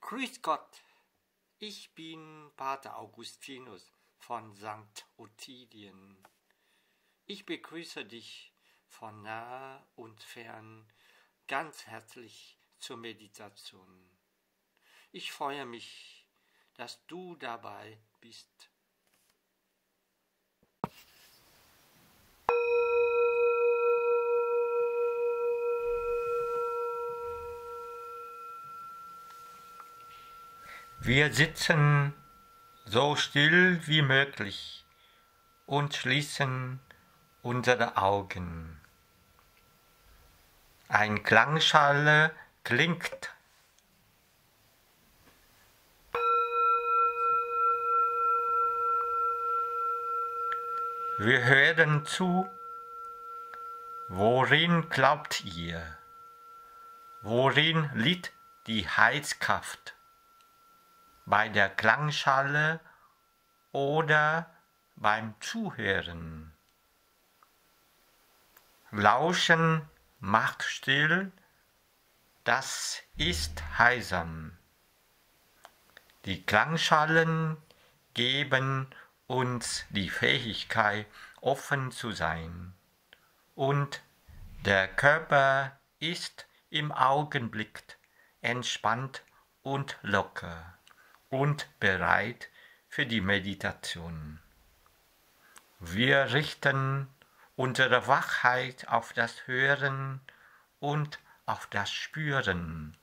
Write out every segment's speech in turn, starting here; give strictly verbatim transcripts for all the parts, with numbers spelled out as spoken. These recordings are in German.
Grüß Gott, ich bin Pater Augustinus von Sankt Ottilien. Ich begrüße dich von nah und fern ganz herzlich zur Meditation. Ich freue mich, dass du dabei bist. Wir sitzen so still wie möglich und schließen unsere Augen. Ein Klangschale klingt. Wir hören zu. Worin glaubt ihr? Worin liegt die Heilskraft? Bei der Klangschale oder beim Zuhören? Lauschen macht still, das ist heilsam. Die Klangschalen geben uns die Fähigkeit, offen zu sein. Und der Körper ist im Augenblick entspannt und locker und bereit für die Meditation. Wir richten unsere Wachheit auf das Hören und auf das Spüren.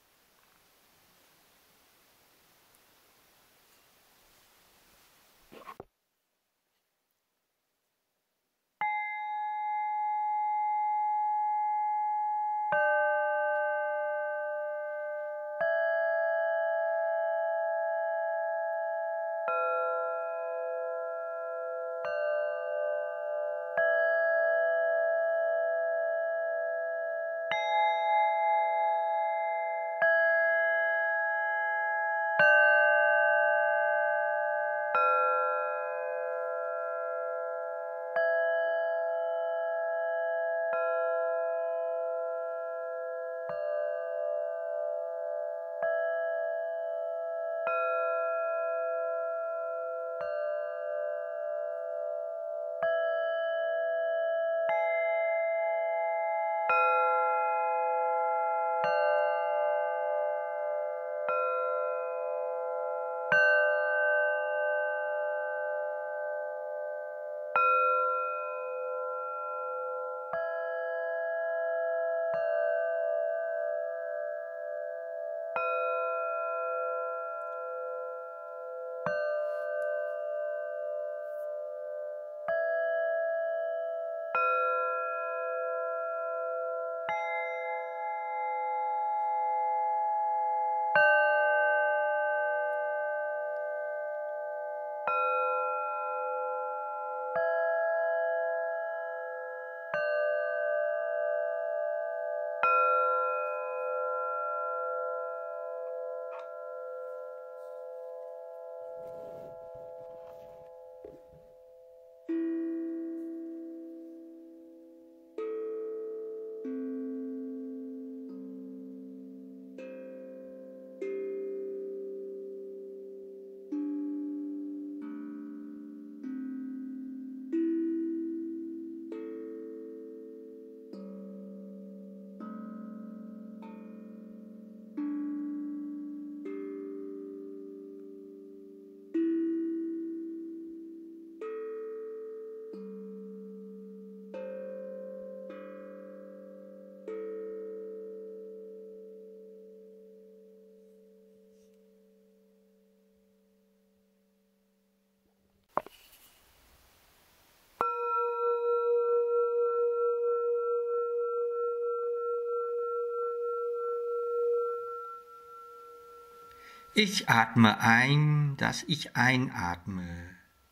Ich atme ein, dass ich einatme.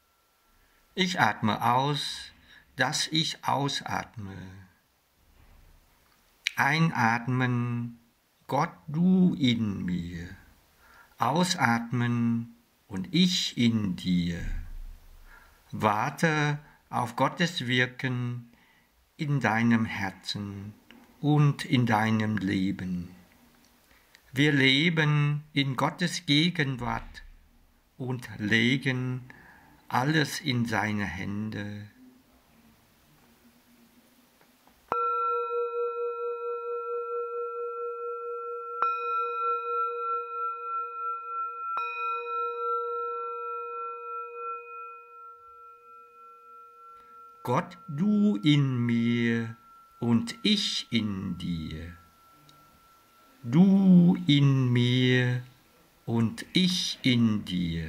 Ich atme aus, dass ich ausatme. Einatmen, Gott, du in mir. Ausatmen und ich in dir. Warte auf Gottes Wirken in deinem Herzen und in deinem Leben. Wir leben in Gottes Gegenwart und legen alles in seine Hände. Gott, du in mir und ich in dir. Du in mir und ich in dir.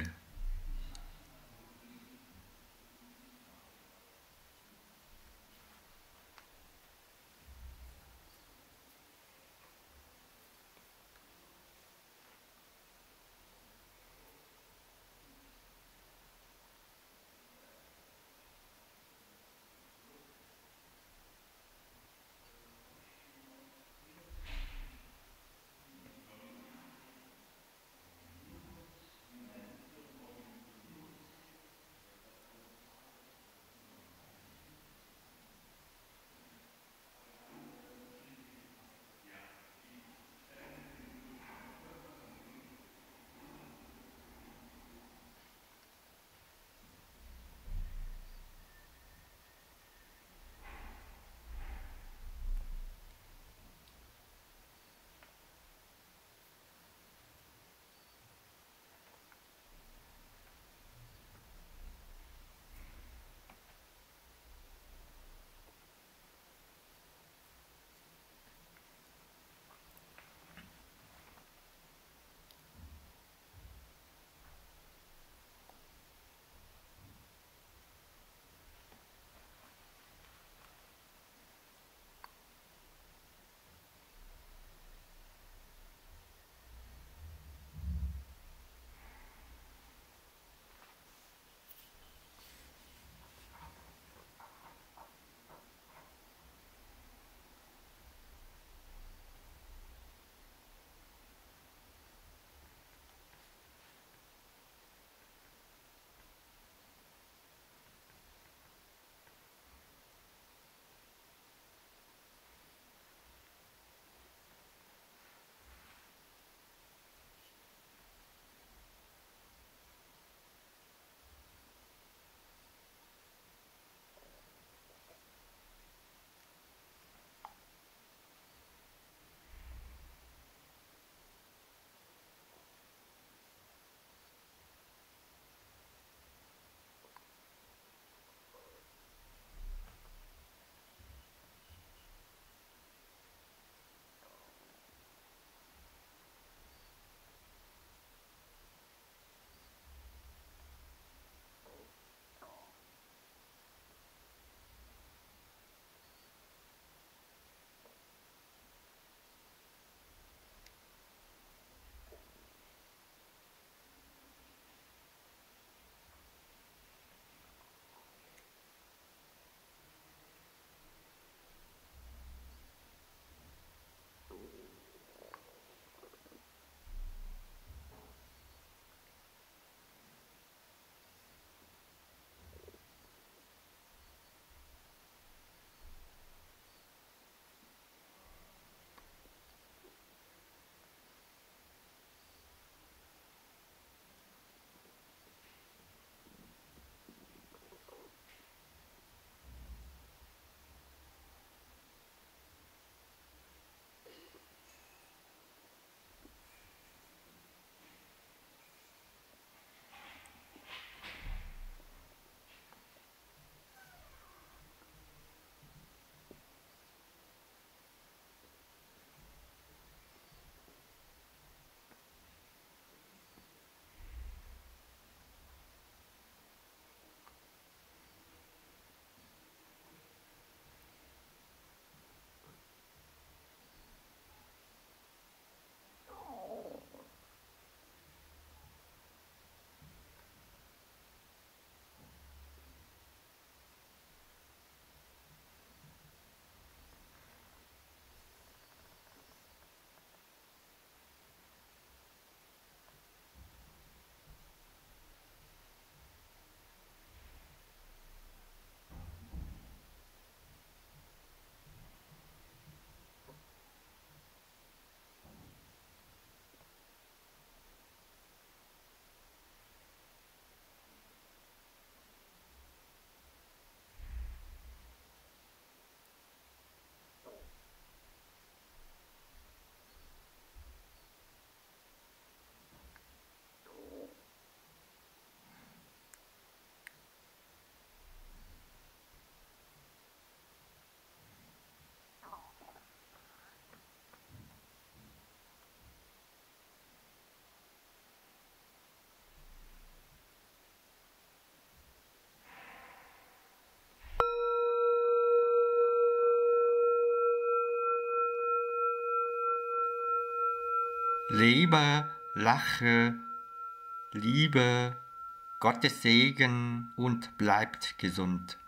Lebe, lache, liebe, Gottes Segen und bleibt gesund.